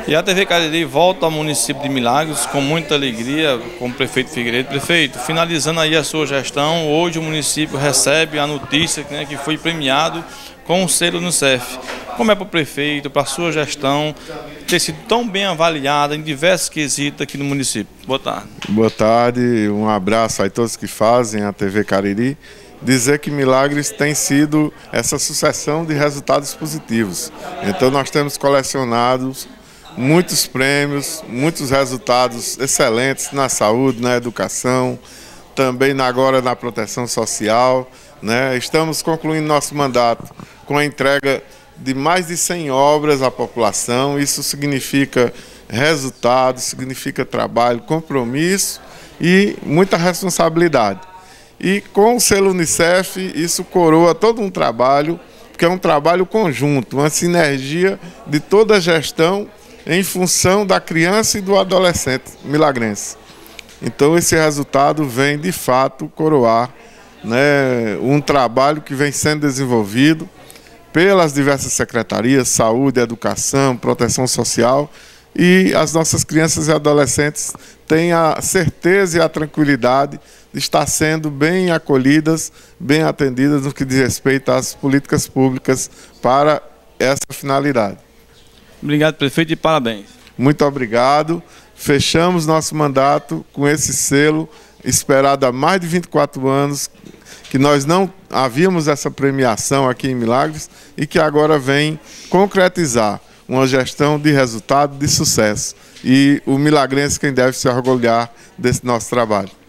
E a TV Cariri volta ao município de Milagres com muita alegria, com o prefeito Figueiredo. Prefeito, finalizando aí a sua gestão, hoje o município recebe a notícia, né, que foi premiado com o selo Unicef. Como é para o prefeito, para a sua gestão, ter sido tão bem avaliada em diversos quesitos aqui no município? Boa tarde. Boa tarde, um abraço a todos que fazem a TV Cariri. Dizer que Milagres tem sido essa sucessão de resultados positivos. Então nós temos colecionados muitos prêmios, muitos resultados excelentes na saúde, na educação, também agora na proteção social, né? Estamos concluindo nosso mandato com a entrega de mais de 100 obras à população. Isso significa resultado, significa trabalho, compromisso e muita responsabilidade. E com o selo Unicef, isso coroa todo um trabalho, porque é um trabalho conjunto, uma sinergia de toda a gestão em função da criança e do adolescente milagrense. Então esse resultado vem de fato coroar, né, um trabalho que vem sendo desenvolvido pelas diversas secretarias, saúde, educação, proteção social, e as nossas crianças e adolescentes têm a certeza e a tranquilidade de estar sendo bem acolhidas, bem atendidas no que diz respeito às políticas públicas para essa finalidade. Obrigado, prefeito, e parabéns. Muito obrigado. Fechamos nosso mandato com esse selo esperado há mais de 24 anos, que nós não havíamos essa premiação aqui em Milagres e que agora vem concretizar uma gestão de resultado, de sucesso. E o milagrense quem deve se orgulhar desse nosso trabalho.